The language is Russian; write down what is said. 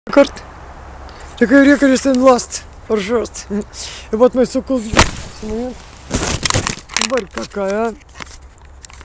Рекорд. Такой рекорд is last for first. И вот мой сокол. Смотри какая.